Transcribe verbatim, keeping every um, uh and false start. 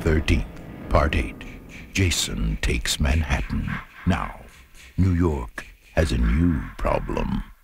thirteenth, Part eight. Jason takes Manhattan. Now, New York has a new problem.